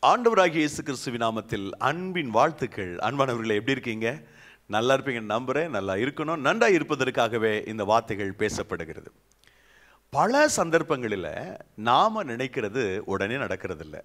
ஆண்டவராகிய இயேசு கிறிஸ்துவின் நாமத்தில் அன்பின் வாழ்த்துக்கள். அன்பானவர்களே, எப்படி இருக்கீங்க? நல்லா இருப்பீங்க நம்புறேன். நல்லா இருக்கணும். நன்றாக இருப்பதற்காகவே இந்த வார்த்தைகள் பேசப்படுகிறது. பல சந்தர்ப்பங்களில் நாம் நினைக்கிறது உடனே நடக்கிறது இல்லை.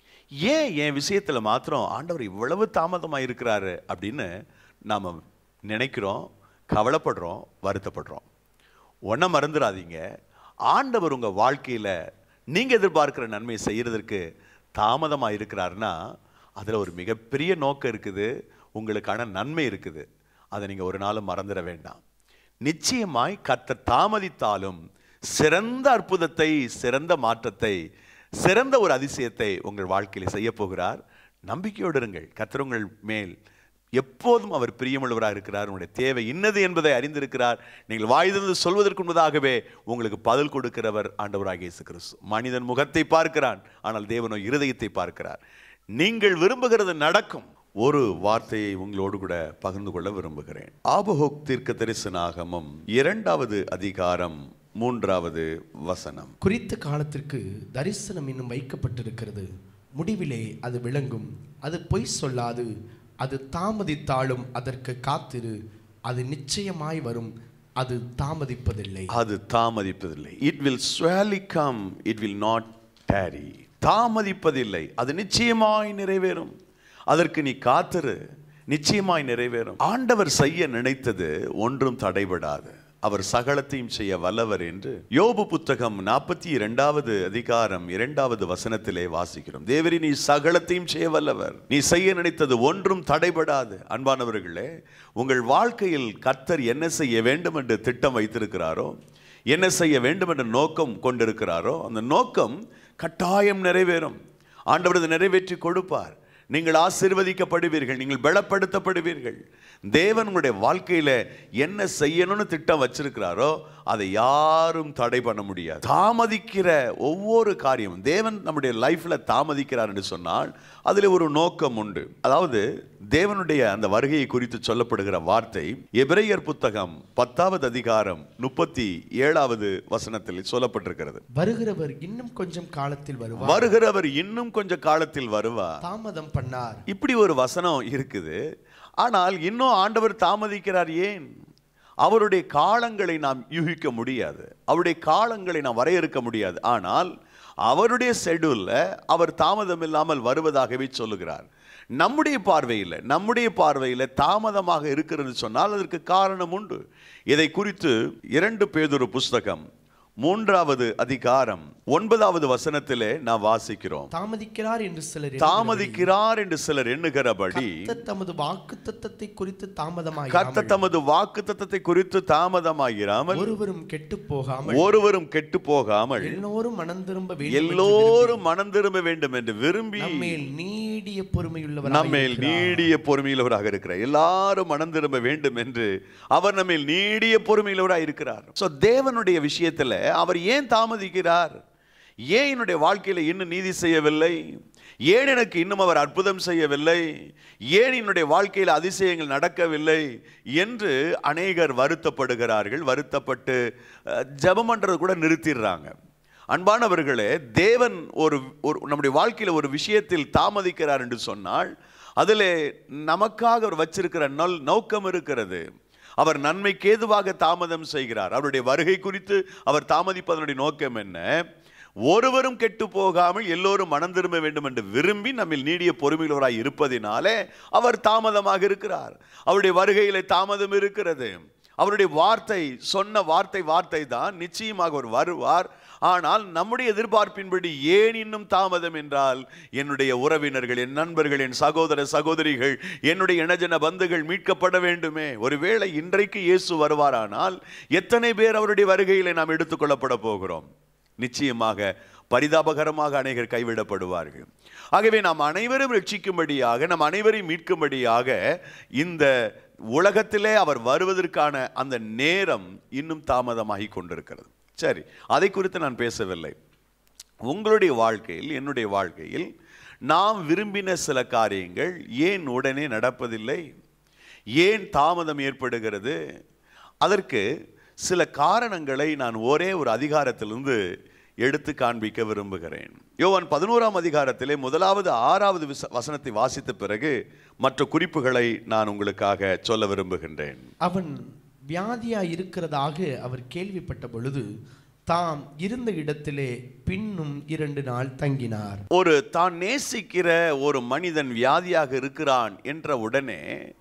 ஏன் என் விஷயத்தில் மாத்திரம் ஆண்டவர் இவ்வளவு தாமதமாக இருக்கிறாரு அப்படின்னு நாம் நினைக்கிறோம், கவலைப்படுறோம், வருத்தப்படுறோம். ஒன்றை மறந்துடாதீங்க, ஆண்டவர் உங்கள் வாழ்க்கையில் நீங்கள் எதிர்பார்க்கிற நன்மை செய்கிறதற்கு தாமதமாக இருக்கிறாருன்னா அதில் ஒரு மிகப்பெரிய நோக்கம் இருக்குது, உங்களுக்கான நன்மை இருக்குது. அதை நீங்கள் ஒரு நாளும் மறந்துட வேண்டாம். நிச்சயமாய் கர்த்தர் தாமதித்தாலும் சிறந்த அற்புதத்தை, சிறந்த மாற்றத்தை, சிறந்த ஒரு அதிசயத்தை உங்கள் வாழ்க்கையில் செய்ய போகிறார். நம்பிக்கையோடு இருங்கள். கர்த்தர் உங்கள் மேல் எப்போதும் அவர் பிரியமுள்ளவராக இருக்கிறார். உங்களுடைய தேவை இன்னது என்பதை அறிந்திருக்கிறார். நீங்கள் வாய்திருந்து சொல்வதற்கு முன்பதாகவே உங்களுக்கு பதில் கொடுக்கிறவர் ஆண்டவராகிய இயேசு கிறிஸ்து. மனிதன் முகத்தை பார்க்கிறான், ஆனால் தேவனோ இருதயத்தை பார்க்கிறார். நீங்கள் விரும்புகிறது நடக்கும். ஒரு வார்த்தையை உங்களோடு கூட பகிர்ந்து கொள்ள விரும்புகிறேன். ஆபகுக் தீர்க்கதரிசனாகமம் 2வது அதிகாரம் 3வது வசனம். குறித்த காலத்திற்கு தரிசனம் இன்னும் வைக்கப்பட்டிருக்கிறது, முடிவிலே அது விளங்கும், அது பொய் சொல்லாது, அது தாமதித்தாலும் அதற்கு காத்திரு, அது நிச்சயமாய் வரும், அது தாமதிப்பதில்லை. அது தாமதிப்பதில்லை. It will surely come, it will not tarry. தாமதிப்பதில்லை, அது நிச்சயமாய் நிறைவேறும். அதற்கு நீ காத்திரு, நிச்சயமாய் நிறைவேறும். ஆண்டவர் செய்ய நினைத்தது ஒன்றும் தடைபடாது. அவர் சகலத்தையும் செய்ய வல்லவர் என்று யோபு புத்தகம் 42வது அதிகாரம் 2வது வசனத்திலே வாசிக்கிறோம். தேவரே, நீ சகலத்தையும் செய்ய வல்லவர், நீ செய்ய நினைத்தது ஒன்றும் தடைபடாது. அன்பானவர்களே, உங்கள் வாழ்க்கையில் கர்த்தர் என்ன செய்ய வேண்டும் என்று திட்டம் வைத்திருக்கிறாரோ, என்ன செய்ய வேண்டும் என்ற நோக்கம் கொண்டிருக்கிறாரோ, அந்த நோக்கம் கட்டாயம் நிறைவேறும். ஆண்டவர் நிறைவேற்றி கொடுப்பார். நீங்கள் ஆசீர்வதிக்கப்படுவீர்கள், நீங்கள் பலப்படுத்தப்படுவீர்கள். தேவன் உங்களுடைய வாழ்க்கையில என்ன செய்யணும்னு திட்டம் வச்சிருக்கிறாரோ அதை யாரும் தடை பண்ண முடியாது. தாமதிக்கிற ஒவ்வொரு காரியம் தேவன் நம்முடைய லைஃப்ல தாமதிக்கிறார் என்று சொன்னால் அதில் ஒரு நோக்கம் உண்டு. அதாவது தேவனுடைய அந்த வருகையை குறித்து சொல்லப்படுகிற வார்த்தை எபிரேயர் புத்தகம் 10வது அதிகாரம் 37வது வசனத்தில் சொல்லப்பட்டிருக்கிறது. வருகிறவர் இன்னும் கொஞ்சம் காலத்தில் வருவார், வருகிறவர் இன்னும் கொஞ்சம் காலத்தில் வருவார், தாமதம் பண்ணார். இப்படி ஒரு வசனம் இருக்குது. ஆனால் இன்னும் ஆண்டவர் தாமதிக்கிறார். ஏன்? அவருடைய காலங்களை நாம் யூகிக்க முடியாது, அவருடைய காலங்களை நாம் வரையறுக்க முடியாது. ஆனால் அவருடைய ஷெட்யூல்ல அவர் தாமதம் இல்லாமல் வருவதாகவே சொல்லுகிறார். நம்முடைய பார்வையில் தாமதமாக இருக்கிறது சொன்னால் அதற்கு காரணம் உண்டு. இதை குறித்து 2 பேதுரு புஸ்தகம் 3வது அதிகாரம் 9வது வசனத்திலே நாம் வாசிக்கிறோம். தாமதிக்கிறார் என்று சிலர் எண்ணுகிறபடி கர்த்தர் தமது வாக்குத்தத்தத்தை குறித்து தாமதமாயிராமல் ஒருவரும் கெட்டு போகாமல் எல்லோரும் மனம் திரும்ப வேண்டும் என்று விரும்பி நம்மேல் நீடிய பொறுமையுள்ளவராக இருக்கிறார். எல்லாரும் மனம் திரும்ப வேண்டும் என்று அவர் நம்மேல் நீடிய பொறுமையுள்ளவராக இருக்கிறார். சோ தேவனுடைய விஷயத்துல அவர் ஏன் தாமதிக்கிறார்? ஏன் என்னுடைய வாழ்க்கையில இன்னும் நீதி செய்யவில்லை? ஏன் எனக்கு இன்னும் அவர் அற்புதம் செய்யவில்லை? ஏன் என்னுடைய வாழ்க்கையில் அதிசயங்கள் நடக்கவில்லை என்று அநேகர் வருத்தப்படுகிறார்கள். வருத்தப்பட்டு ஜெபம் பண்றது கூட நிறுத்திடுறாங்க. அன்பானவர்களே, தேவன் ஒரு நம்முடைய வாழ்க்கையில் ஒரு விஷயத்தில் தாமதிக்கிறார் என்று சொன்னால் அதில் நமக்காக அவர் வச்சிருக்கிற நோக்கம் இருக்கிறது. அவர் நன்மைக்கு ஏதுவாக தாமதம் செய்கிறார். அவருடைய வருகை குறித்து அவர் தாமதிப்பதனுடைய நோக்கம் என்ன? ஒருவரும் கெட்டு போகாமல் எல்லோரும் மனம் திரும்ப வேண்டும் என்று விரும்பி நம்மில் நீடிய பொறுமையுள்ளவராய் இருப்பதினாலே அவர் தாமதமாக இருக்கிறார். அவருடைய வருகையிலே தாமதம் இருக்கிறது. அவருடைய சொன்ன வார்த்தை தான், நிச்சயமாக அவர் வருவார். ஆனால் நம்முடைய எதிர்பார்ப்பின்படி ஏன் இன்னும் தாமதம் என்றால், என்னுடைய உறவினர்கள், என் நண்பர்கள், என் சகோதர சகோதரிகள், என்னுடைய இனஜன பந்துகள் மீட்கப்பட வேண்டுமே. ஒருவேளை இன்றைக்கு இயேசு வருவாரானால் எத்தனை பேர் அவருடைய வருகையிலே நாம் எடுத்துக்கொள்ளப்பட போகிறோம்? நிச்சயமாக பரிதாபகரமாக அநேகர் கைவிடப்படுவார்கள். ஆகவே நாம் அனைவரும் ரட்சிக்கும்படியாக, நம் அனைவரையும் மீட்கும்படியாக இந்த உலகத்திலே அவர் வருவதற்கான அந்த நேரம் இன்னும் தாமதமாகி கொண்டிருக்கிறது. சரி, அதை குறித்து நான் பேசவில்லை. உங்களுடைய வாழ்க்கையில், என்னுடைய வாழ்க்கையில் நாம் விரும்பின சில காரியங்கள் ஏன் உடனே நடப்பதில்லை? ஏன் தாமதம் ஏற்படுகிறது? அதற்கு சில காரணங்களை நான் ஒரே ஒரு அதிகாரத்திலிருந்து எடுத்து காண்பிக்க விரும்புகிறேன். யோவான் 11ஆம் அதிகாரத்திலே 1வது 6வது வசனத்தை வாசித்த பிறகு மற்ற குறிப்புகளை நான் உங்களுக்காக சொல்ல விரும்புகின்றேன். அவன் வியாதியா இருக்கிறதாக அவர் கேள்விப்பட்ட பொழுது தாம் இருந்த இடத்திலே பின்னும் 2 நாள் தங்கினார். ஒரு தான் நேசிக்கிற ஒரு மனிதன் வியாதியாக இருக்கிறான் என்ற உடனே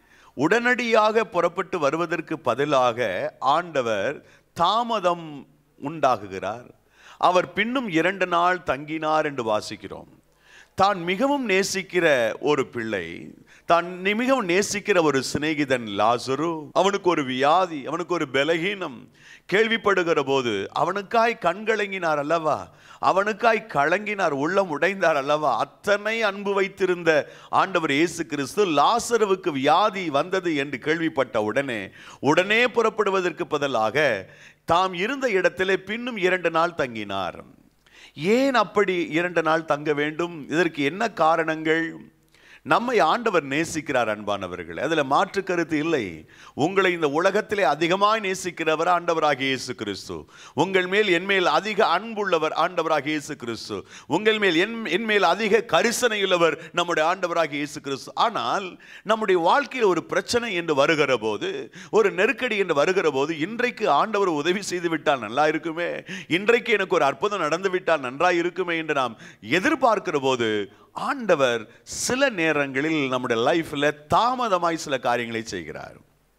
உடனடியாக புறப்பட்டு வருவதற்கு பதிலாக ஆண்டவர் தாமதம் உண்டாகுகிறார். அவர் பின்னும் 2 நாள் தங்கினார் என்று வாசிக்கிறோம். தான் மிகவும் நேசிக்கிற ஒரு பிள்ளை, தான் மிகவும் நேசிக்கிற ஒரு சிநேகிதன் லாசரு, அவனுக்கு ஒரு வியாதி, அவனுக்கு ஒரு பலகீனம் கேள்விப்படுகிற போது அவனுக்காய் கண்கலங்கினார் அல்லவா, அவனுக்காய் கலங்கினார், உள்ளம் உடைந்தார் அல்லவா. அத்தனை அன்பு வைத்திருந்த ஆண்டவர் இயேசு கிறிஸ்து லாசருவுக்கு வியாதி வந்தது என்று கேள்விப்பட்ட உடனே புறப்படுவதற்கு பதிலாக தாம் இருந்த இடத்திலே பின்னும் 2 நாள் தங்கினார். ஏன் அப்படி 2 நாள் தங்க வேண்டும்? இதற்கு என்ன காரணங்கள்? நம்மை ஆண்டவர் நேசிக்கிறார் அன்பானவர்கள், அதில் மாற்று கருத்து இல்லை. உங்களை இந்த உலகத்திலே அதிகமாய் நேசிக்கிறவர் ஆண்டவராகிய இயேசு கிறிஸ்து. உங்கள் மேல் என்மேல் அதிக அன்புள்ளவர் ஆண்டவராகிய இயேசு கிறிஸ்து. உங்கள் மேல் என்மேல் அதிக கரிசனையுள்ளவர் நம்முடைய ஆண்டவராகிய இயேசு கிறிஸ்து. ஆனால் நம்முடைய வாழ்க்கையில் ஒரு பிரச்சனை என்று வருகிற போது, ஒரு நெருக்கடி என்று வருகிற போது, இன்றைக்கு ஆண்டவர் உதவி செய்து விட்டால் நல்லா இருக்குமே, இன்றைக்கு எனக்கு ஒரு அற்புதம் நடந்து விட்டால் நன்றாய் இருக்குமே என்று நாம் எதிர்பார்க்கிற போது ஆண்டவர் சில நேரங்களில் நம்முடைய லைஃப்ல தாமதமாய் சில காரியங்களை செய்கிறார்.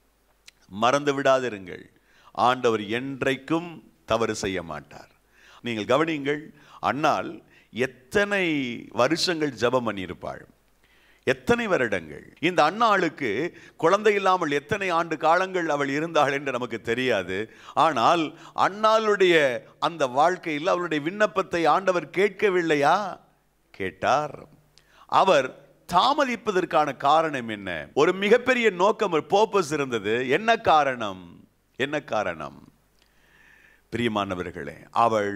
மறந்து விடாதிருங்கள், ஆண்டவர் என்றைக்கும் தவறு செய்ய மாட்டார். நீங்கள் கவனியுங்கள், அன்னாள் எத்தனை வருஷங்கள் ஜெபம் பண்ணியிருப்பாள், எத்தனை வருடங்கள். இந்த அன்னாளுக்கு குழந்தை இல்லாமல் எத்தனை ஆண்டு காலங்கள் அவள் இருந்தாள் என்று நமக்கு தெரியாது. ஆனால் அன்னாளுடைய அந்த வாழ்க்கையில் அவளுடைய விண்ணப்பத்தை ஆண்டவர் கேட்கவில்லையா? கேட்டார். அவர் தாமதிப்பதற்கான காரணம் என்ன? ஒரு மிகப்பெரிய நோக்கம், ஒரு பர்பஸ் இருந்தது. என்ன காரணம்? பிரியமானவர்களே, அவள்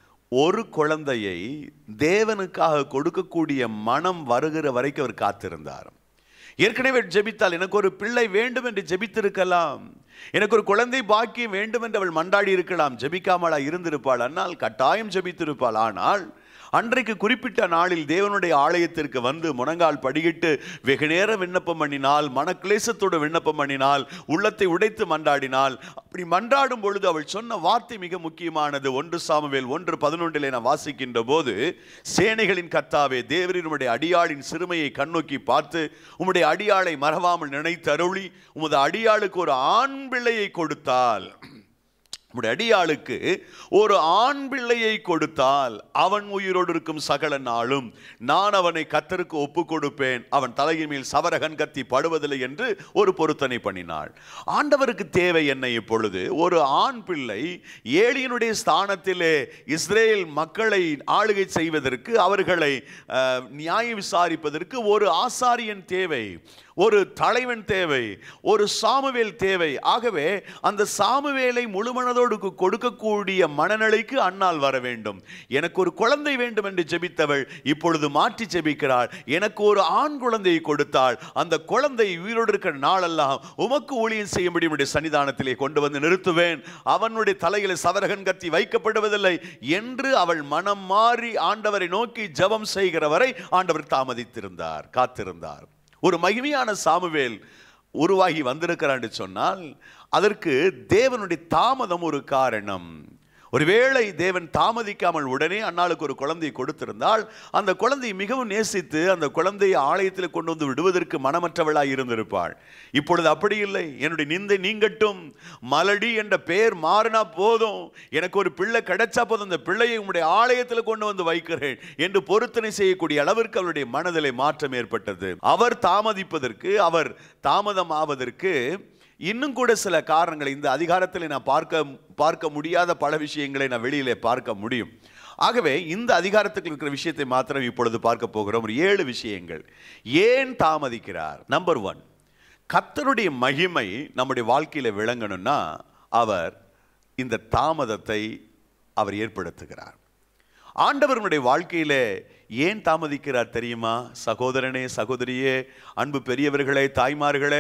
ஒரு குழந்தையை தேவனுக்காக கொடுக்கக்கூடிய மனம் வருகிற வரைக்கும் அவர் காத்திருந்தார். ஏற்கனவே ஜெபித்தால் எனக்கு ஒரு பிள்ளை வேண்டும் என்று ஜெபித்திருக்கலாம், எனக்கு ஒரு குழந்தை பாக்கியம் வேண்டும் என்று அவள் மன்றாடி இருக்கலாம், ஜெபிக்காமலா இருந்திருப்பாள், ஆனால் கட்டாயம் ஜெபித்திருப்பாள். ஆனால் அன்றைக்கு குறிப்பிட்ட நாளில் தேவனுடைய ஆலயத்திற்கு வந்து முழங்கால் படியிட்டு வெகு நேரம் விண்ணப்பம் பண்ணினாள், மனக்லேசத்தோடு விண்ணப்பம் பண்ணினாள், உள்ளத்தை உடைத்து மன்றாடினாள். அப்படி மன்றாடும் பொழுது அவள் சொன்ன வார்த்தை மிக முக்கியமானது. 1 சாமுவேல் 1:11 நான் வாசிக்கின்ற போது, சேனைகளின் கர்த்தாவே தேவரீர் உம்முடைய அடியாளின் சிறுமையை கண்ணோக்கி பார்த்து உம்முடைய அடியாளை மறவாமல் நினைத்து அருளி உமது அடியாளுக்கு ஒரு ஆண் பிள்ளையை கொடுத்தால், உம்முடைய அடியாளுக்கு ஒரு ஆண் பிள்ளையை கொடுத்தால் அவன் உயிரோடு இருக்கும் சகல நாளும் நான் அவனை கர்த்தருக்கு ஒப்பு கொடுப்பேன், அவன் தலையின் மேல் சவரகன் கத்தி படுவதில்லை என்று ஒரு பொருத்தனை பண்ணினாள். ஆண்டவருக்கு தேவை என்ன? இப்பொழுது ஒரு ஆண் பிள்ளை ஏலியனுடைய ஸ்தானத்திலே இஸ்ரேல் மக்களை ஆளுகை செய்வதற்கு, அவர்களை நியாயம் விசாரிப்பதற்கு ஒரு ஆசாரியன் தேவை, ஒரு தலைவன் தேவை, ஒரு சாமுவேல் தேவை. ஆகவே அந்த சாமுவேலை முழுமனதோடு கொடுக்கக்கூடிய மனநிலைக்கு அன்னாள் வர வேண்டும். எனக்கு ஒரு குழந்தை வேண்டும் என்று ஜெபித்தவள் இப்பொழுது மாற்றி ஜெபிக்கிறாள். எனக்கு ஒரு ஆண் குழந்தையை கொடுத்தாள், அந்த குழந்தை உயிரோடு இருக்கிற நாளெல்லாம் உமக்கு ஊழியம் செய்யும்படி உம்முடைய சன்னிதானத்திலே கொண்டு வந்து நிறுத்துவேன், அவனுடைய தலையில சவரகன் கத்தி வைக்கப்படுவதில்லை என்று அவள் மனம் மாறி ஆண்டவரை நோக்கி ஜெபம் செய்கிற வரை ஆண்டவர் தாமதித்திருந்தார், காத்திருந்தார். ஒரு மகிமையான சாமுவேல் உருவாகி வந்திருக்கிறான் என்று சொன்னால் அதற்கு தேவனுடைய தாமதம் ஒரு காரணம். ஒருவேளை தேவன் தாமதிக்காமல் உடனே அன்னாளுக்கு ஒரு குழந்தையை கொடுத்திருந்தால் அந்த குழந்தையை மிகவும் நேசித்து அந்த குழந்தையை ஆலயத்தில் கொண்டு வந்து விடுவதற்கு மனமற்றவளாய் இருந்திருப்பாள். இப்பொழுது அப்படி இல்லை. என்னுடைய நிந்தை நீங்கட்டும், மலடி என்ற பெயர் மாறினா போதும், எனக்கு ஒரு பிள்ளை கிடைச்சா போதும், அந்த பிள்ளையை உங்களுடைய ஆலயத்தில் கொண்டு வந்து வைக்கிறேன் என்று பொருத்தனை செய்யக்கூடிய அளவிற்கு அவருடைய மனதிலே மாற்றம் ஏற்பட்டது. அவர் தாமதிப்பதற்கு, அவர் தாமதம் ஆவதற்கு இன்னும் கூட சில காரணங்களை இந்த அதிகாரத்தில் நான் பார்க்க முடியாத பல விஷயங்களை நான் வெளியிலே பார்க்க முடியும். ஆகவே இந்த அதிகாரத்துக்கு இருக்கிற விஷயத்தை மாத்திரம் இப்பொழுது பார்க்க போகிறோம். ஒரு 7 விஷயங்கள். ஏன் தாமதிக்கிறார்? நம்பர் 1, கர்த்தருடைய மகிமை நம்முடைய வாழ்க்கையில விளங்கணும்னா அவர் இந்த தாமதத்தை அவர் ஏற்படுத்துகிறார். ஆண்டவருடைய வாழ்க்கையிலே ஏன் தாமதிக்கிறார் தெரியுமா? சகோதரனே, சகோதரியே, அன்பு பெரியவர்களே, தாய்மார்களே,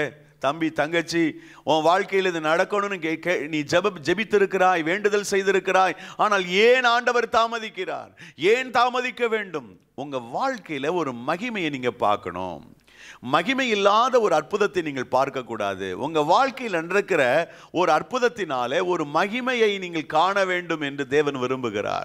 தம்பி தங்கச்சி, உன் வாழ்க்கையில் இது நடக்கணும்னு நீ ஜெபித்திருக்கிறாய், வேண்டுதல் செய்திருக்கிறாய். ஆனால் ஏன் ஆண்டவர் தாமதிக்கிறார்? ஏன் தாமதிக்க வேண்டும்? உங்க வாழ்க்கையில ஒரு மகிமையை நீங்க பார்க்கணும். மகிமை இல்லாத ஒரு அற்புதத்தை நீங்கள் பார்க்கக்கூடாது. உங்க வாழ்க்கையில் நடக்கிற ஒரு அற்புதத்தினாலே ஒரு மகிமையை நீங்கள் காண வேண்டும் என்று தேவன் விரும்புகிறார்.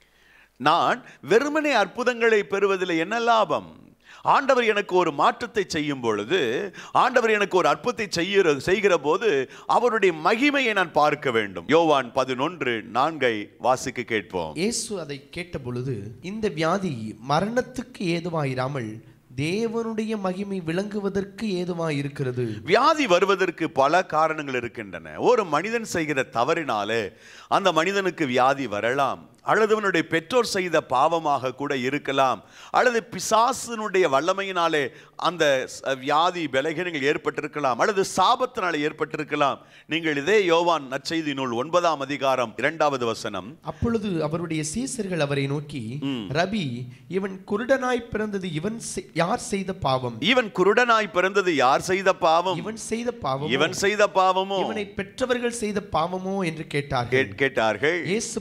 நான் வெறுமனே அற்புதங்களை பெறுவதில் என்ன லாபம்? ஆண்டவர் எனக்கு ஒரு மாற்றத்தை செய்யும் பொழுது, ஆண்டவர் எனக்கு ஒரு அற்புதத்தை செய்கிற போது அவருடைய மகிமையை நான் பார்க்க வேண்டும். யோவான் 11:4 வாசிக்க கேட்போம். இயேசு அதை கேட்ட பொழுது, இந்த வியாதி மரணத்துக்கு ஏதுவாயிராமல் தேவனுடைய மகிமை விளங்குவதற்கு ஏதுவாய் இருக்கிறது. வியாதி வருவதற்கு பல காரணங்கள் இருக்கின்றன. ஒரு மனிதன் செய்கிற தவறினாலே அந்த மனிதனுக்கு வியாதி வரலாம், அல்லது அவனுடைய பெற்றோர் செய்த பாவமாக கூட இருக்கலாம், அல்லது பிசாசினுடைய வல்லமையினாலே அந்த வியாதி பலகீனங்கள் ஏற்பட்டிருக்கலாம், அல்லது சாபத்தினாலே ஏற்பட்டிருக்கலாம். நீங்கள் இதே யோவான் நற்செய்தி நூல் 9ஆம் அதிகாரம் 2வது வசனம். அப்பொழுது அவருடைய சீசர்கள் அவரை நோக்கி, ரபி, இவன் குருடனாய் பிறந்தது யார் செய்த பாவம்? இவன் குருடனாய் பிறந்தது யார் செய்த பாவம்? இவன் செய்த பாவம், இவன் செய்த பாவமோ, இவனை பெற்றவர்கள் செய்த பாவமோ என்று கேட்டார்கள். இயேசு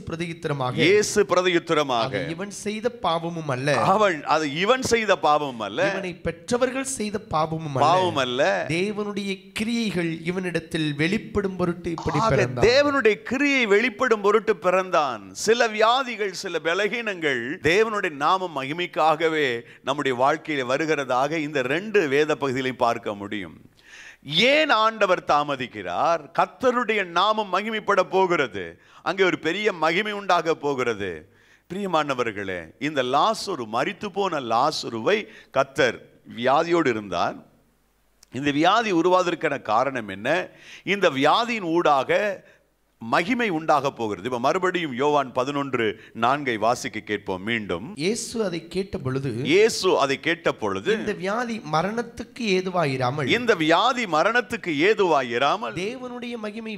பிரதியுத்தரமாக, இவன் செய்த பாவமும் அல்ல, இவன் செய்த பாவமும் அல்ல, இவனை பெற்றவர்கள் செய்த பாவமும் அல்ல, தேவனுடைய கிரியைகள் இவனிடத்தில் வெளிப்படும் பொருட்டு இப்படி பிறந்தான். தேவனுடைய கிரியை வெளிப்படும் பொருட்டு பிறந்தான். சில வியாதிகள், சில பலகீனங்கள் தேவனுடைய நாம மகிமைக்காகவே நம்முடைய வாழ்க்கையில வருகிறதாக இந்த 2 வேத பகுதிகளையும் பார்க்க முடியும். ஏன் ஆண்டவர் தாமதிக்கிறார்? கர்த்தருடைய நாமம் மகிமைப்பட போகிறது. அங்கே ஒரு பெரிய மகிமை உண்டாக போகிறது. பிரியமானவர்களே, இந்த லாசரு, மரித்து போன லாசருவை கர்த்தர் வியாதியோடு இருந்தார். இந்த வியாதி உருவாவதற்கான காரணம் என்ன? இந்த வியாதியின் ஊடாக மகிமை உண்டாக போகிறது. இப்ப மறுபடியும் யோவான் 11:4 வாசிக்க கேட்போம். மீண்டும் இயேசு அதை கேட்ட பொழுது, இந்த வியாதி மரணத்துக்கு ஏதுவாயிராமல், தேவனுடைய மகிமை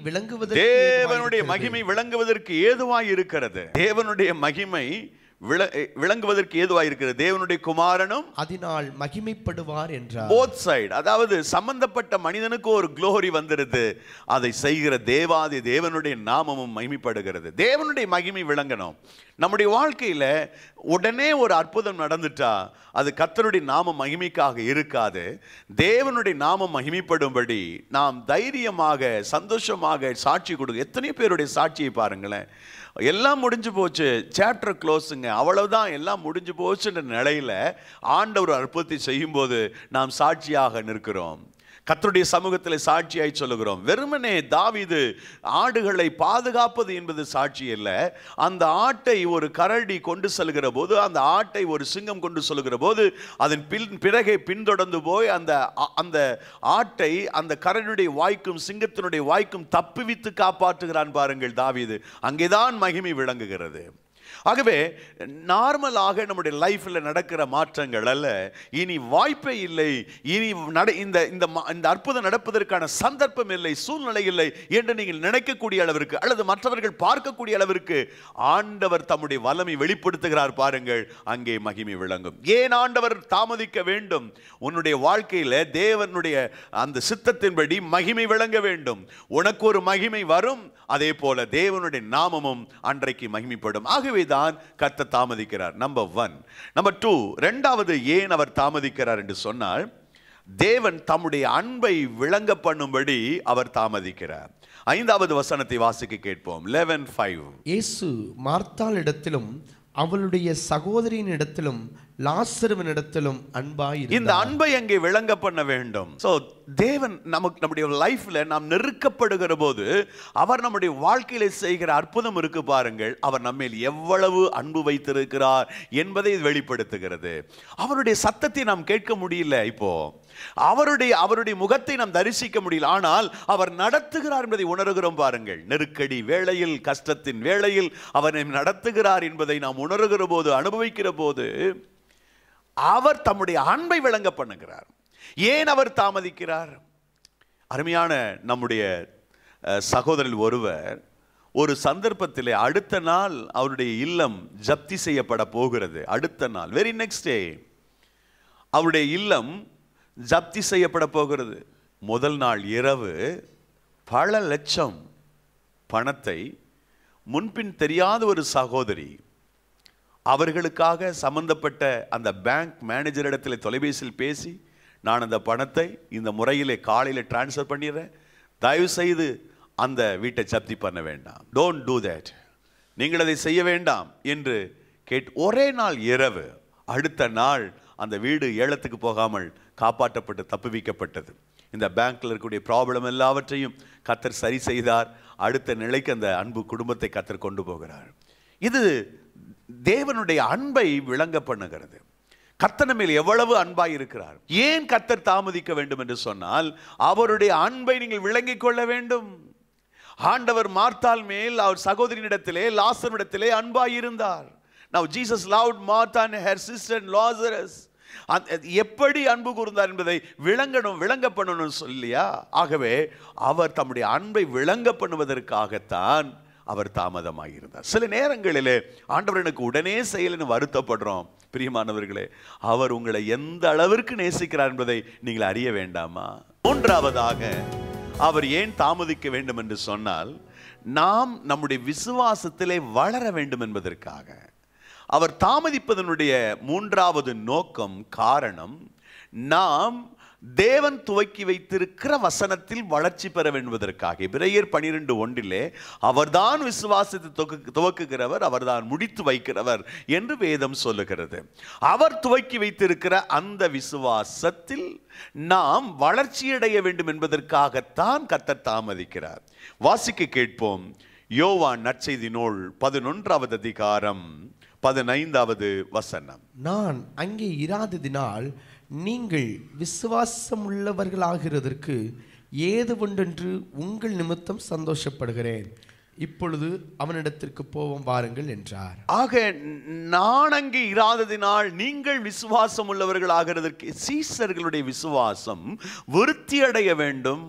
விளங்குவதற்கு ஏதுவாய் இருக்கிறது. தேவனுடைய மகிமை விளங்குவதற்கு ஏதுவாயிருக்கிறது. தேவனுடைய குமாரனும் அதனால் மகிமைப்படுவார் என்றார். போத் சைடு, அதாவது சம்பந்தப்பட்ட மனிதனுக்கு ஒரு குளோரி வந்துருது, அதை செய்கிற தேவனுடைய நாமமும் மகிமைப்படுகிறது. தேவனுடைய மகிமை விளங்கணும். நம்முடைய வாழ்க்கையில உடனே ஒரு அற்புதம் நடந்துட்டா அது கர்த்தருடைய நாம மகிமைக்காக இருக்காது. தேவனுடைய நாமம் மகிமைப்படும்படி நாம் தைரியமாக, சந்தோஷமாக சாட்சி கொடுக்க. எத்தனை பேருடைய சாட்சியை பாருங்களேன். எல்லாம் முடிஞ்சு போச்சு, சாப்டர் க்ளோஸுங்க, அவ்வளவுதான், எல்லாம் முடிஞ்சு போச்சுன்ற நிலையில ஆண்டவர் அற்புதத்தை செய்யும் போது நாம் சாட்சியாக நிற்கிறோம். கர்த்தருடைய சமூகத்தில் சாட்சியாய் சொல்லுகிறோம். வெறுமனே தாவீது ஆடுகளை பாதுகாப்பது என்பது சாட்சி இல்லை. அந்த ஆட்டை ஒரு கரடி கொண்டு செல்கிற போது, அந்த ஆட்டை ஒரு சிங்கம் கொண்டு செல்கிற போது அதன் பிறகே பின்தொடர்ந்து போய் அந்த ஆட்டை அந்த கரடியுடைய வாய்க்கும் சிங்கத்தினுடைய வாய்க்கும் தப்புவித்து காப்பாற்றுகிறான் பாருங்கள் தாவீது. அங்கேதான் மகிமை விளங்குகிறது. ஆகவே நார்மலாக நம்முடைய லைஃப்பில் நடக்கிற மாற்றங்கள் அல்ல. இனி வாய்ப்பே இல்லை, இனி இந்த அற்புதம் நடப்பதற்கான சந்தர்ப்பம் இல்லை, சூழ்நிலை இல்லை என்று நீங்கள் நினைக்கக்கூடிய அளவிற்கு, அல்லது மற்றவர்கள் பார்க்கக்கூடிய அளவிற்கு ஆண்டவர் தம்முடைய வல்லமை வெளிப்படுத்துகிறார் பாருங்கள். அங்கே மகிமை விளங்கும். ஏன் ஆண்டவர் தாமதிக்க வேண்டும்? உன்னுடைய வாழ்க்கையில தேவனுடைய அந்த சித்தத்தின்படி மகிமை விளங்க வேண்டும். உனக்கு ஒரு மகிமை வரும், அதே போல தேவனுடைய நாமமும் அன்றைக்கு மகிமைப்படும். ஆகவே தான் கர்த்தர் தாமதிக்கிறார். நம்பர் 1. நம்பர் 2, இரண்டாவது ஏன் அவர் தாமதிக்கிறார் என்று சொன்னால், தேவன் தம்முடைய அன்பை விளங்க பண்ணும்படி அவர் தாமதிக்கிறார். 5வது வசனத்தை வாசிக்க கேட்போம். 11:5. இயேசு மார்த்தாள் இடத்திலும் அவளுடைய சகோதரியின் இடத்திலும் லாசருவின் இடத்திலும் அன்பாய் இருந்தார். இந்த அன்பை அங்கே விளங்க பண்ண வேண்டும். சோ தேவன் நம்முடைய லைஃப்ல நாம் நெருக்கப்படுகிற போது அவர் நம்முடைய வாழ்க்கையில செய்கிற அற்புதம் இருக்கு பாருங்கள். அவர் நம்மேல் எவ்வளவு அன்பு வைத்திருக்கிறார் என்பதை வெளிப்படுத்துகிறது. அவருடைய சத்தத்தை நாம் கேட்க முடியல, இப்போ அவருடைய முகத்தை நாம் தரிசிக்க முடியல, ஆனால் அவர் நடத்துகிறார் என்பதை உணர்கிறோம் பாருங்கள். நெருக்கடி வேளையில், கஷ்டத்தின் வேளையில் அவர் நடத்துகிறார் என்பதை நாம் உணர்கிற போது, அனுபவிக்கிற போது அவர் தம்முடைய அன்பை விளங்க பண்ணுகிறார். ஏன் அவர் தாமதிக்கிறார்? அருமையான நம்முடைய சகோதரர் ஒருவர் ஒரு சந்தர்ப்பத்திலே அடுத்த நாள் அவருடைய இல்லம் ஜப்தி செய்யப்பட போகிறது. அடுத்த நாள், வெரி நெக்ஸ்ட் டே அவருடைய இல்லம் ஜப்தி செய்யப்பட போகிறது. முதல் நாள் இரவு பல லட்சம் பணத்தை முன்பின் தெரியாத ஒரு சகோதரி அவர்களுக்காக சம்பந்தப்பட்ட அந்த பேங்க் மேனேஜரிடத்தில் தொலைபேசியில் பேசி, நான் அந்த பணத்தை இந்த முறையிலே காலையில் டிரான்ஸ்ஃபர் பண்ணிடுறேன், தயவு செய்து அந்த வீட்டை ஜப்தி பண்ண வேண்டாம், டோன்ட் டூ தேட், நீங்கள் அதை செய்ய வேண்டாம் என்று ஒரே நாள் இரவு அடுத்த நாள் அந்த வீடு ஏலத்துக்கு போகாமல் காப்பாற்றப்பட்டு தப்புவிக்கப்பட்டது. இந்த பேங்க்ல இருக்கக்கூடிய ப்ராப்ளம் எல்லாவற்றையும் கர்த்தர் சரி செய்தார். அடுத்த நிலைக்கு அந்த அன்பு குடும்பத்தை கர்த்தர் கொண்டு போகிறார். இது தேவனுடைய அன்பை விளங்க பண்ணுகிறது. கர்த்தர் மேல் எவ்வளவு அன்பாய் இருக்கிறார். ஏன் கர்த்தர் தாமதிக்க வேண்டும் என்று சொன்னால், அவருடைய அன்பை நீங்கள் விளங்கிக் கொள்ள வேண்டும். ஆண்டவர் மார்த்தாள் மேல் அவர் சகோதரியிடத்திலே லாசரிடத்திலே அன்பாய் இருந்தார். Now Jesus loved Martha and her sister and Lazarus. எப்படி அன்பு கூர்ந்தார் என்பதை விளங்க பண்ணணும் சொல்லியா. ஆகவே அவர் தம்முடைய அன்பை விளங்க பண்ணுவதற்காகத்தான் அவர் தாமதமாயிருந்தார். சில நேரங்களிலே ஆண்டவர் எனக்கு உடனே செய்யலன்னு வருத்தப்படுறோம். பிரியமானவர்களே, அவர் உங்களை எந்த அளவிற்கு நேசிக்கிறார் என்பதை நீங்கள் அறிய வேண்டாமா? மூன்றாவதாக அவர் ஏன் தாமதிக்க வேண்டும் என்று சொன்னால், நாம் நம்முடைய விசுவாசத்திலே வளர வேண்டும் என்பதற்காக. அவர் தாமதிப்பதனுடைய மூன்றாவது நோக்கம், காரணம், நாம் தேவன் துவக்கி வைத்திருக்கிற வசனத்தில் வளர்ச்சி பெற வேண்டுவதற்காக. எபிரேயர் 12:1 அவர்தான் விசுவாசத்தை துவக்குகிறவர், அவர்தான் முடித்து வைக்கிறவர் என்று வேதம் சொல்லுகிறது. அவர் துவக்கி வைத்திருக்கிற அந்த விசுவாசத்தில் நாம் வளர்ச்சியடைய வேண்டும் என்பதற்காகத்தான் கர்த்தர் தாமதிக்கிறார். வாசிக்க கேட்போம். யோவான் நற்செய்தி நூல் 11வது அதிகாரம் 15வது வசனம். நான் அங்கே இராததினால் நீங்கள் விசுவாசம் உள்ளவர்களாகிறதற்கு ஏது ஒன்றென்று உங்கள் நிமித்தம் சந்தோஷப்படுகிறேன். இப்பொழுது அவனிடத்திற்கு போவோம் வாருங்கள் என்றார். ஆக நான் அங்கே இராததினால் நீங்கள் விசுவாசம் உள்ளவர்களாகிறதற்கு, சீசர்களுடைய விசுவாசம் விருத்தி அடைய வேண்டும்.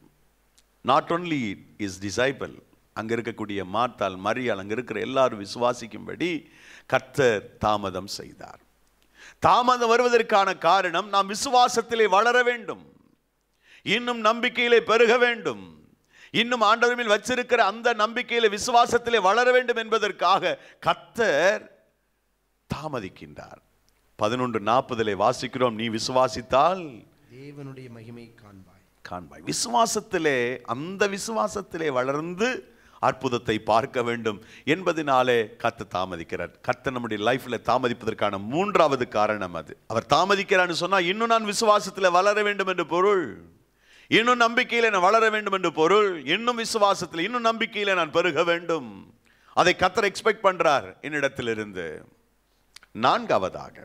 நாட் ஒன்லி இஸ் டிசைபிள், அங்க இருக்கக்கூடிய மார்த்தாள், மரியாள், அங்க இருக்கிற எல்லாரும் விசுவாசிக்கும்படி கர்த்தர் தாமதம் செய்தார். தாமதம் வருவதற்கான காரணம், நாம் விசுவாசத்திலே வளர வேண்டும், இன்னும் நம்பிக்கையிலே பெருக வேண்டும், இன்னும் ஆண்டவர் மேல் வச்சிருக்கிற அந்த நம்பிக்கையிலே விசுவாசத்திலே வளர வேண்டும் என்பதற்காக கர்த்தர் தாமதிக்கின்றார். 11:40 வாசிக்கிறோம், நீ விசுவாசித்தால் தேவனுடைய மகிமை காண்பாய். விசுவாசத்திலே, அந்த விசுவாசத்திலே வளர்ந்து அற்புதத்தை பார்க்க வேண்டும் என்பதனாலே கர்த்தர் தாமதிக்கிறார். கர்த்தர் நம்முடைய லைஃப்ல தாமதிப்பதற்கான மூன்றாவது காரணம் அது. அவர் தாமதிக்கிறான்னு சொன்னா, இன்னும் நான் விசுவாசத்தில் வளர வேண்டும் என்று பொருள், இன்னும் நம்பிக்கையில நான் வளர வேண்டும் என்று பொருள், இன்னும் விசுவாசத்தில், இன்னும் நம்பிக்கையில நான் பெருக வேண்டும். அதை கர்த்தர் எக்ஸ்பெக்ட் பண்றார் என்னிடத்திலிருந்து. நான்காவதாக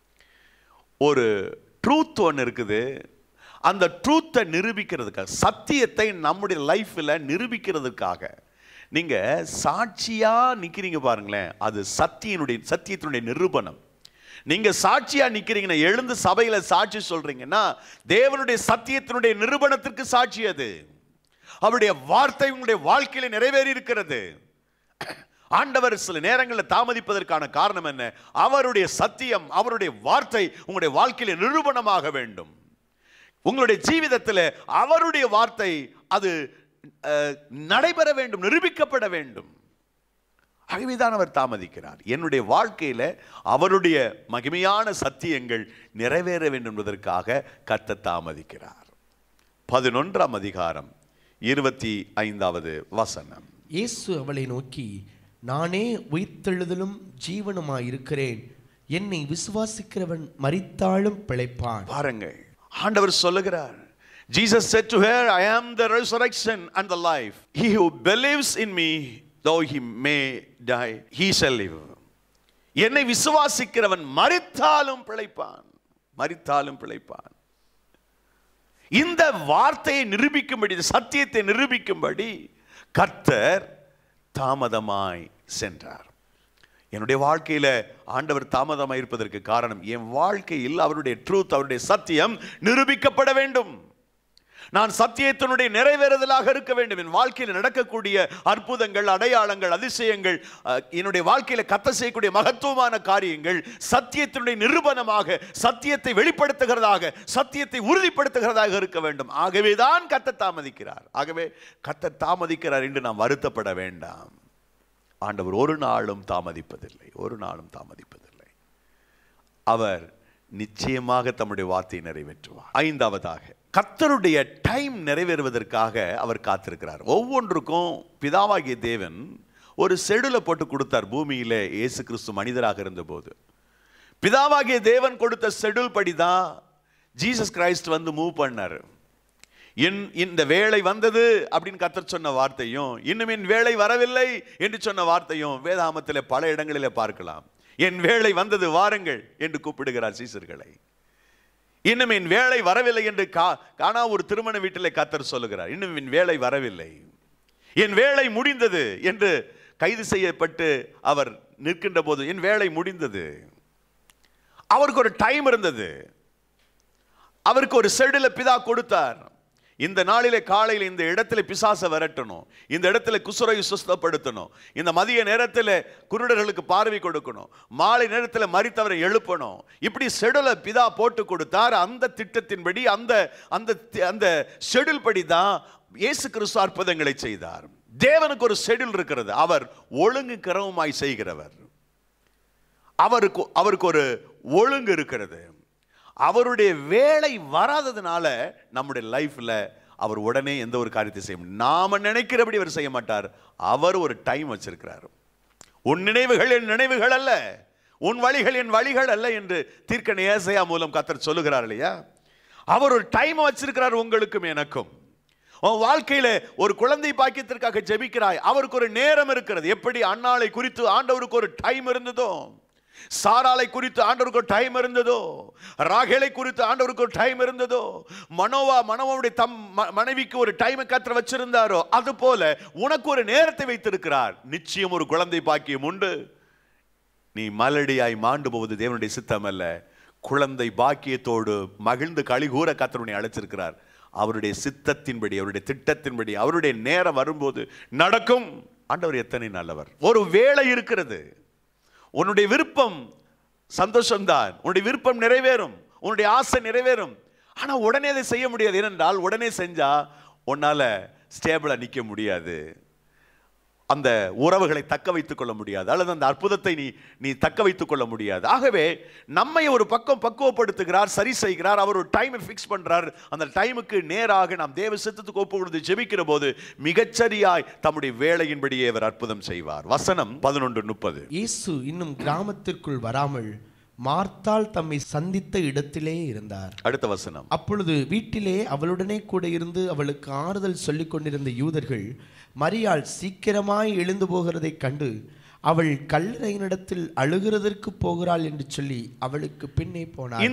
ஒரு ட்ரூத் ஒன்று இருக்குது. அந்த ட்ரூத்தை நிரூபிக்கிறதுக்காக, சத்தியத்தை நம்முடைய லைஃப்ல நிரூபிக்கிறதுக்காக நீங்க சாட்சியா நிக்கிறீங்க பாருங்களேன், அது சத்தியத்தினுடைய நிரூபணம். நீங்க சாட்சியா நிக்கிறீங்கன்னா, எழுந்து சபையில சாட்சி சொல்றீங்கன்னா, தேவனுடைய சத்தியத்தினுடைய நிரூபணத்திற்கு சாட்சி. அது அவருடைய வார்த்தை உங்களுடைய வாழ்க்கையில நிறைவேறி இருக்கிறது. ஆண்டவர் சில நேரங்களில் தாமதிப்பதற்கான காரணம் என்ன? அவருடைய சத்தியம், அவருடைய வார்த்தை உங்களுடைய வாழ்க்கையில நிரூபணமாக வேண்டும். உங்களுடைய ஜீவிதத்தில் அவருடைய வார்த்தை அது நடைபெற வேண்டும், நிரூபிக்கப்பட வேண்டும். ஆகவேதான் அவர் தாமதிக்கிறார். என்னுடைய வாழ்க்கையில அவருடைய மகிமையான சத்தியங்கள் நிறைவேற வேண்டும் என்பதற்காக கர்த்தர் தாமதிக்கிறார். 11ஆம் அதிகாரம் 25வது வசனம். இயேசு அவளை நோக்கி, நானே உயிர்த்தெழுதலும் ஜீவனுமாயிருக்கிறேன், என்னை விசுவாசிக்கிறவன் மரித்தாலும் பிழைப்பான். பாருங்கள், ஆண்டவர் சொல்லுகிறார், Jesus said to her, I am the resurrection and the life. He who believes in me, though he may die, he shall live. என்னை விசுவாசிக்கிறவன் மரித்தாலும் பிழைப்பான், மரித்தாலும் பிழைப்பான். இந்த வார்த்தையை நிரூபிக்கும்படி, சத்தியத்தை நிரூபிக்கும்படி கர்த்தர் தாமதமாய் சென்றார். என்னுடைய வாழ்க்கையில ஆண்டவர் தாமதமாய் இருப்பதற்கு காரணம், என் வாழ்க்கையில் அவருடைய ட்ரூத், அவருடைய சத்தியம் நிரூபிக்கப்பட வேண்டும். நான் சத்தியத்தினுடைய நிறைவேறுதலாக இருக்க வேண்டும். என் வாழ்க்கையில் நடக்கக்கூடிய அற்புதங்கள், அடையாளங்கள், அதிசயங்கள், என்னுடைய வாழ்க்கையில் கர்த்தர் செய்யக்கூடிய மகத்துவமான காரியங்கள் சத்தியத்தினுடைய நிரூபணமாக, சத்தியத்தை வெளிப்படுத்துகிறதாக, சத்தியத்தை உறுதிப்படுத்துகிறதாக இருக்க வேண்டும். ஆகவே தான் கர்த்தர் தாமதிக்கிறார். ஆகவே கர்த்தர் தாமதிக்கிறார் என்று நாம் வருத்தப்பட வேண்டாம். ஆண்டவர் ஒரு நாளும் தாமதிப்பதில்லை, ஒரு நாளும் தாமதிப்பதில்லை. அவர் நிச்சயமாக தம்முடைய வார்த்தையை நிறைவேற்றுவார். ஐந்தாவதாக, கர்த்தருடைய டைம் நிறைவேறுவதற்காக அவர் காத்திருக்கிறார். ஒவ்வொன்றுக்கும் பிதாவாகிய தேவன் ஒரு ஷெட்யூலை போட்டு கொடுத்தார். பூமியிலே இயேசு கிறிஸ்து மனிதராக இருந்தபோது பிதாவாகிய தேவன் கொடுத்த ஷெட்யூல் படி தான் ஜீசஸ் கிரைஸ்ட் வந்து மூவ் பண்ணார். இந்த வேளை வந்தது அப்படின்னு கர்த்தர் சொன்ன வார்த்தையும், இன்னும் என் வேளை வரவில்லை என்று சொன்ன வார்த்தையும் வேதாகமத்தில் பல இடங்களிலே பார்க்கலாம். என் வேளை வந்தது, வாருங்கள் என்று கூப்பிடுகிறார் சீசர்களை. இன்னும் என் வேளை வரவில்லை என்று காணா ஒரு திருமண வீட்டிலே கர்த்தர் சொல்லுகிறார். இன்னும் என் வேளை வரவில்லை, என் வேளை முடிந்தது என்று கைது செய்யப்பட்டு அவர் நிற்கின்ற போது என் வேளை முடிந்தது. அவருக்கு ஒரு டைம் இருந்தது, அவருக்கு ஒரு ஷெட்யூலை பிதா கொடுத்தார். இந்த நாளிலே காலையில் இந்த இடத்துல பிசாசை விரட்டணும், இந்த இடத்துல குசுரை சுஸ்தப்படுத்தணும், இந்த மதிய நேரத்தில் குருடர்களுக்கு பார்வை கொடுக்கணும், மாலை நேரத்தில் மரித்தவரை எழுப்பணும். இப்படி ஷெட்யூலை பிதா போட்டு கொடுத்தார். அந்த திட்டத்தின்படி, அந்த அந்த ஷெட்யூல் படி தான் இயேசு கிறிஸ்து அற்புதங்களை செய்தார். தேவனுக்கு ஒரு ஷெட்யூல் இருக்கிறது. அவர் ஒழுங்கு கிரமமாய் செய்கிறவர். அவருக்கு ஒரு ஒழுங்கு இருக்கிறது. அவருடைய வேலை வராததுனால நம்முடைய லைஃப்ல அவர் உடனே எந்த ஒரு காரியத்தை செய்ய முடியும். நாம நினைக்கிறபடி அவர் செய்ய மாட்டார். அவர் ஒரு டைம் வச்சிருக்கிறார். உன் நினைவுகள் என் நினைவுகள் அல்ல, உன் வழிகள் என் வழிகள் அல்ல என்று தீர்க்கன் ஏசாயா மூலம் கர்த்தர் சொல்லுகிறார் இல்லையா? அவர் ஒரு டைம் வச்சிருக்கிறார் உங்களுக்கும் எனக்கும். உன் வாழ்க்கையில ஒரு குழந்தை பாக்கியத்திற்காக ஜெபிக்கிறாய், அவருக்கு ஒரு நேரம் இருக்கிறது. எப்படி அன்னாளை குறித்து ஆண்டவருக்கு ஒரு டைம் இருந்ததோ, சாராளை குறித்து ஆண்டவருக்கு ஒரு டைம் இருந்ததோ, ராகேலை குறித்து ஆண்டவருக்கு ஒரு டைம் இருந்ததோ, மனோவாவுடைய மனைவிக்கு ஒரு டைம் கர்த்தர் வச்சிருந்தாரோ, அது போல உனக்கு ஒரு நேரத்தை வைத்திருக்கிறார். நிச்சயம் ஒரு குழந்தை பாக்கியம் உண்டு. நீ மலடியாய் மாண்டு போவது தேவனுடைய சித்தம் அல்ல. குழந்தை பாக்கியத்தோடு மகிழ்ந்து களிகூர கர்த்தர் அழைச்சிருக்கிறார். அவருடைய சித்தத்தின்படி, அவருடைய திட்டத்தின்படி, அவருடைய நேரம் வரும்போது நடக்கும். ஆண்டவர் எத்தனை நல்லவர். ஒரு வேளை இருக்கிறது. உன்னுடைய விருப்பம் சந்தோஷம்தான், உன்னுடைய விருப்பம் நிறைவேறும், உன்னுடைய ஆசை நிறைவேறும். ஆனா உடனே அதை செய்ய முடியாது. ஏனென்றால் உடனே செஞ்சா உன்னால ஸ்டேபிளா நிக்க முடியாது, அந்த உறவுகளை தக்க வைத்துக் கொள்ள முடியாது, அல்லது அந்த அற்புதத்தை நீ தக்க வைத்துக் கொள்ள முடியாது. ஆகவே நம்மை ஒரு பக்கம் பக்குவப்படுத்துகிறார், சரி செய்கிறார். அவர் ஒரு டைமை ஃபிக்ஸ் பண்றார். அந்த டைமுக்கு நேராக நாம் தேவ சித்தத்துக்கு ஒப்பு கொடுத்து ஜெபிக்கிற போது மிகச்சரியாய் தம்முடைய வேளையின்படியே அவர் அற்புதம் செய்வார். வசனம் 11:30. இயேசு இன்னும் கிராமத்திற்குள் வராமல் மார்த்தாள் தம்மை சந்தித்த இடத்திலே இருந்தார். அடுத்த வசனம். அப்பொழுது வீட்டிலே அவளுடனே கூட இருந்து அவளுக்கு ஆறுதல் சொல்லிக் கொண்டிருந்த யூதர்கள் மரியாள் சீக்கிரமாய் எழுந்து போகிறதை கண்டு அவள் கல்லறையினிடத்தில் அழுகிறதற்கு போகிறாள் என்று சொல்லி அவளுக்கு பின்னே போனார்.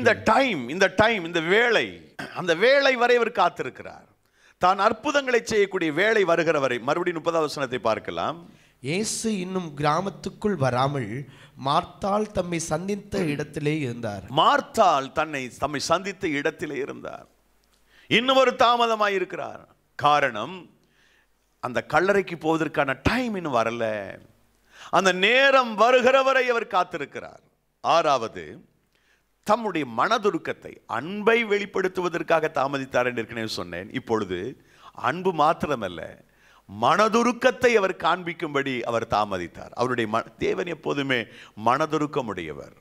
இந்த வேளை, அந்த வேளை வரை அவர் காத்திருக்கிறார். தான் அற்புதங்களை செய்யக்கூடிய வேளை வருகிற வரை. மறுபடியும் 30வது வசனத்தை பார்க்கலாம். இயேசு இன்னும் கிராமத்துக்குள் வராமல் மார்த்தாள் தம்மை சந்தித்த இடத்திலே இருந்தார். மார்த்தாள் தம்மை சந்தித்த இடத்திலே இருந்தார். இன்னும் ஒரு தாமதமாய் இருக்கிறார். காரணம், அந்த கல்லறைக்கு போவதற்கான டைம் இன்னும் வரல. அந்த நேரம் வருகிற வரை அவர் காத்திருக்கிறார். ஆறாவது, தம்முடைய மனதுருக்கத்தை, அன்பை வெளிப்படுத்துவதற்காக தாமதித்தார் என்று ஏற்கனவே சொன்னேன். இப்பொழுது அன்பு மாத்திரமல்ல, மனதுருக்கத்தை அவர் காண்பிக்கும்படி அவர் தாமதித்தார். அவருடைய தேவன் எப்போதுமே மனதுருக்கமுடையவர்.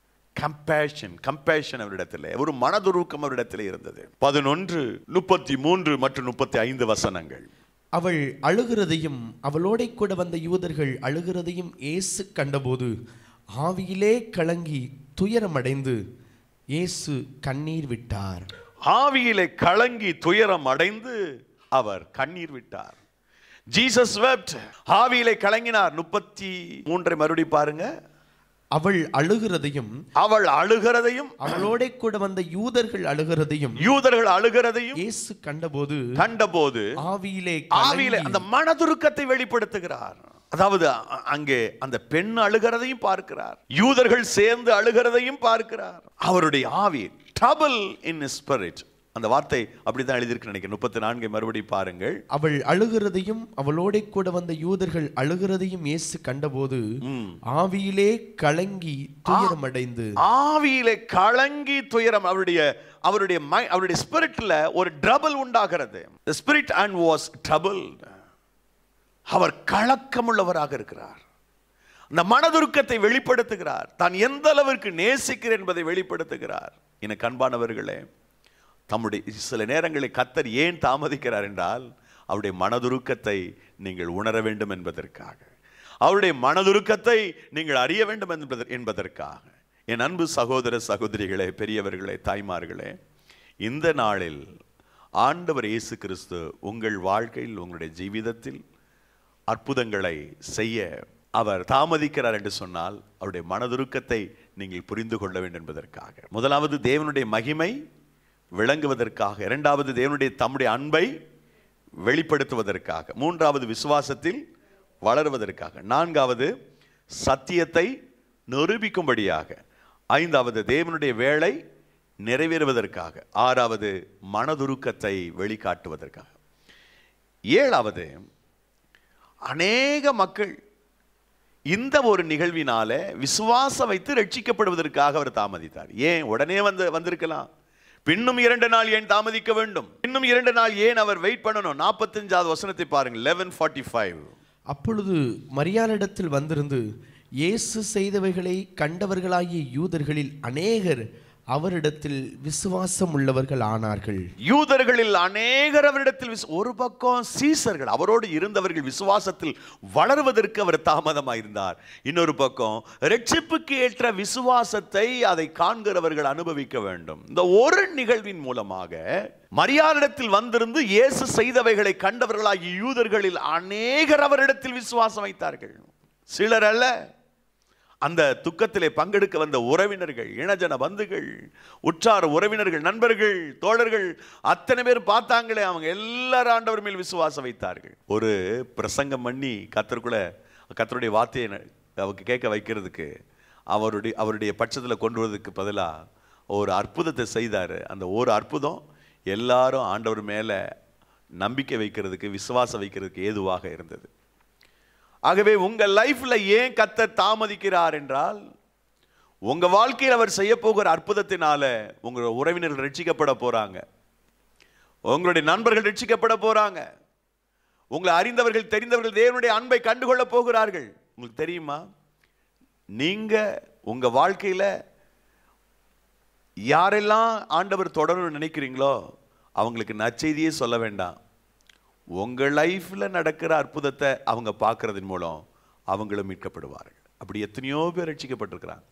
கம்பேஷன் அவரிடத்தில், ஒரு மனதுருக்கம் அவரிடத்தில் இருந்தது. 11, 33 மற்றும் 35 வசனங்கள். அவள் அழுகிறதையும் அவளோட கூட வந்த யூதர்கள் அழுகிறதையும் இயேசு கண்டபோது ஆவியிலே கலங்கி துயரமடைந்து இயேசு கண்ணீர் விட்டார். ஆவியிலே கலங்கி துயரம் அடைந்து அவர் கண்ணீர் விட்டார். Jesus wept. ஆவியிலே கலங்கினார். 33 மறுபடி பாருங்க. அவள் அழுகிறதையும் அவளோட கூட வந்த யூதர்கள் அழுகிறதையும் இயேசு கண்டபோது ஆவியிலே அந்த மனதுருக்கத்தை வெளிப்படுத்துகிறார். அதாவது அங்கே அந்த பெண் அழுகிறதையும் பார்க்கிறார், யூதர்கள் சேர்ந்து அழுகிறதையும் பார்க்கிறார். அவருடைய ஆவி, trouble in his spirit, அந்த வார்த்தை அப்படித்தான் எழுதியிருக்கு நினைக்கிறேன். 34 மறுபடி பாருங்கள். அவள் அழுகிறதையும் அவளோட கூட வந்த யூதர்கள் அழுகிறதையும் இயேசு கண்டபோது ஆவியிலே கலங்கி துயரமடைந்து, ஆவியிலே கலங்கி துயரம், அவருடைய ஸ்பிரிட்ல ஒரு ட்ரபிள் உண்டாகிறது. The spirit and was troubled. அவர் கலக்கமுள்ளவராக இருக்கிறார். அந்த மனதுருக்கத்தை வெளிப்படுத்துகிறார். தான் எந்த அளவிற்கு நேசிக்கிறேன் என்பதை வெளிப்படுத்துகிறார். எனக்கு அன்பானவர்களே, தம்முடைய சில நேரங்களில் கர்த்தர் ஏன் தாமதிக்கிறார் என்றால், அவருடைய மனதுருக்கத்தை நீங்கள் உணர வேண்டும் என்பதற்காக, அவருடைய மனதுருக்கத்தை நீங்கள் அறிய வேண்டும் என்பதற்காக. என் அன்பு சகோதர சகோதரிகளே, பெரியவர்களே, தாய்மார்களே, இந்த நாளில் ஆண்டவர் இயேசு கிறிஸ்து உங்கள் வாழ்க்கையில், உங்களுடைய ஜீவிதத்தில் அற்புதங்களை செய்ய அவர் தாமதிக்கிறார் என்று சொன்னால், அவருடைய மனதுருக்கத்தை நீங்கள் புரிந்து கொள்ள வேண்டும் என்பதற்காக. முதலாவது தேவனுடைய மகிமை விளங்குவதற்காக, இரண்டாவது தேவனுடைய தம்முடைய அன்பை வெளிப்படுத்துவதற்காக, மூன்றாவது விசுவாசத்தில் வளருவதற்காக, நான்காவது சத்தியத்தை நிரூபிக்கும்படியாக, ஐந்தாவது தேவனுடைய வேலை நிறைவேறுவதற்காக, ஆறாவது மனதுருக்கத்தை வெளிக்காட்டுவதற்காக, ஏழாவது அநேக மக்கள் இந்த ஒரு நிகழ்வினால விசுவாசம் வைத்து ரட்சிக்கப்படுவதற்காக அவர் தாமதித்தார். ஏன் உடனே வந்திருக்கலாம்? பின்னும் 2 நாள் ஏன் தாமதிக்க வேண்டும்? இன்னும் 2 நாள் ஏன் அவர் வெயிட் பண்ணணும்? 45வது வசனத்தை பாருங்கள். 11:45. அப்பொழுது மரியாளிடத்தில் வந்திருந்து இயேசு செய்தவைகளை கண்டவர்களாகிய யூதர்களில் அநேகர் அவரிடத்தில் விசுவாசம் உள்ளவர்கள் ஆனார்கள். யூதர்களில் அநேகர் அவரிடத்தில் ஒரு பக்கம் சீசர்கள், அவரோடு இருந்தவர்கள் விசுவாசத்தில் வளர்வதற்கு அவர் தாமதமாயிருந்தார். இன்னொரு பக்கம் ரட்சிப்புக்கு ஏற்ற விசுவாசத்தை அதை காண்கிறவர்கள் அனுபவிக்க வேண்டும். இந்த ஒரு நிகழ்வின் மூலமாக மரியாளிடத்தில் வந்திருந்து இயேசு செய்தவைகளை கண்டவர்களாகிய யூதர்களில் அநேகர் அவரிடத்தில் விசுவாசம் வைத்தார்கள். சிலர் அல்ல. அந்த துக்கத்திலே பங்கெடுக்க வந்த உறவினர்கள், இனஜன பந்துகள், உற்றார் உறவினர்கள், நண்பர்கள், தோழர்கள் அத்தனை பேர் பார்த்தாங்களே, அவங்க எல்லாரும் ஆண்டவர் மேல் விசுவாசம் வைத்தார்கள். ஒரு பிரசங்கம் பண்ணி கர்த்தருடைய வார்த்தையை அவங்க கேட்க வைக்கிறதுக்கு அவருடைய பட்சத்தில் கொண்டு வருவதற்கு பதிலாக ஒரு அற்புதத்தை செய்தார். அந்த ஒரு அற்புதம் எல்லாரும் ஆண்டவர் மேலே நம்பிக்கை வைக்கிறதுக்கு, விசுவாசம் வைக்கிறதுக்கு ஏதுவாக இருந்தது. ஆகவே உங்க லைஃப்ல ஏன் கர்த்தர் தாமதிக்கிறார் என்றால், உங்க வாழ்க்கையில் அவர் செய்ய போகிற அற்புதத்தினால உங்களுடைய உறவினர்கள் ரட்சிக்கப்பட போறாங்க, உங்களுடைய நண்பர்கள் ரட்சிக்கப்பட போறாங்க, உங்களை அறிந்தவர்கள் தெரிந்தவர்கள் தேவனுடைய அன்பை கண்டுகொள்ள போகிறார்கள். உங்களுக்கு தெரியுமா, நீங்க உங்க வாழ்க்கையில யாரெல்லாம் ஆண்டவர் தொடரணும்னு நினைக்கிறீங்களோ அவங்களுக்கு நற்செய்தியே சொல்ல வேண்டாம். உங்கள் லைஃப்பில் நடக்கிற அற்புதத்தை அவங்க பார்க்கறதன் மூலம் அவங்களும் மீட்கப்படுவார்கள். அப்படி எத்தனையோ பேர் ரட்சிக்கப்பட்டிருக்கிறாங்க.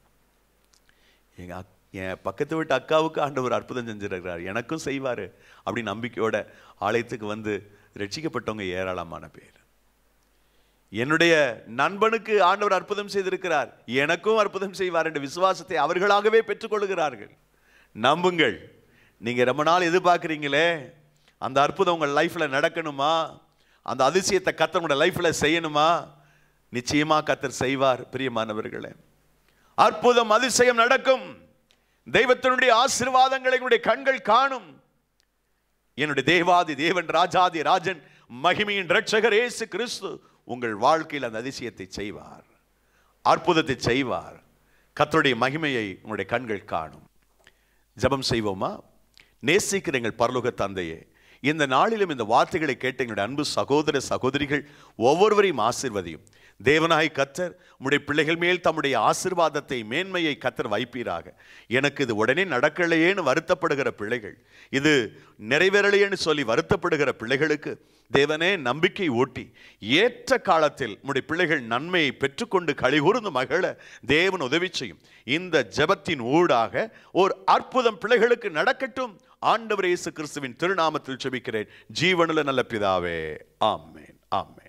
என் பக்கத்து வீட்டு அக்காவுக்கு ஆண்டவர் அற்புதம் செஞ்சிருக்கிறார், எனக்கும் செய்வார் அப்படின்னு நம்பிக்கையோட ஆலயத்துக்கு வந்து ரட்சிக்கப்பட்டவங்க ஏராளமான பேர். என்னுடைய நண்பனுக்கு ஆண்டவர் அற்புதம் செய்திருக்கிறார், எனக்கும் அற்புதம் செய்வார் என்ற விசுவாசத்தை அவர்களாகவே பெற்றுக்கொள்கிறார்கள். நம்புங்கள். நீங்க ரொம்ப நாள் எதிர்பார்க்குறீங்களே, அந்த அற்புதம் உங்கள் லைஃப்பில் நடக்கணுமா, அந்த அதிசயத்தை கர்த்தர் உங்கள் லைஃப்பில் செய்யணுமா, நிச்சயமாக கர்த்தர் செய்வார். பிரியமானவர்களே, அற்புதம் அதிசயம் நடக்கும். தெய்வத்தினுடைய ஆசீர்வாதங்களை உங்களுடைய கண்கள் காணும். என்னுடைய தேவாதி தேவன், ராஜாதி ராஜன், மகிமையின் இரட்சகர் இயேசு கிறிஸ்து உங்கள் வாழ்க்கையில் அந்த அதிசயத்தை செய்வார், அற்புதத்தை செய்வார். கர்த்தருடைய மகிமையை உங்களுடைய கண்கள் காணும். ஜெபம் செய்வோமா? நேசிக்கிற எங்கள் பரலோக தந்தையே, இந்த நாளிலும் இந்த வார்த்தைகளை கேட்ட எங்களுடைய அன்பு சகோதர சகோதரிகள் ஒவ்வொருவரையும் ஆசீர்வதியும். தேவனாய் கர்த்தர் உம்முடைய பிள்ளைகள் மேல் தம்முடைய ஆசீர்வாதத்தை, மேன்மையை கர்த்தர் வைப்பீராக. எனக்கு இது உடனே நடக்கலையேன்னு வருத்தப்படுகிற பிள்ளைகள், இது நிறைவேறலையேன்னு சொல்லி வருத்தப்படுகிற பிள்ளைகளுக்கு தேவனே நம்பிக்கை ஊட்டி, ஏற்ற காலத்தில் உம்முடைய பிள்ளைகள் நன்மையை பெற்றுக்கொண்டு களிகூர்ந்து மகிழ தேவன் உதவி செய்யும். இந்த ஜெபத்தின் ஊடாக ஒரு அற்புதம் பிள்ளைகளுக்கு நடக்கட்டும். ஆண்டவர் இயேசு கிறிஸ்துவின் திருநாமத்தில் ஜெபிக்கிறேன், ஜீவனுள்ள நல்ல பிதாவே. ஆமென், ஆமென்.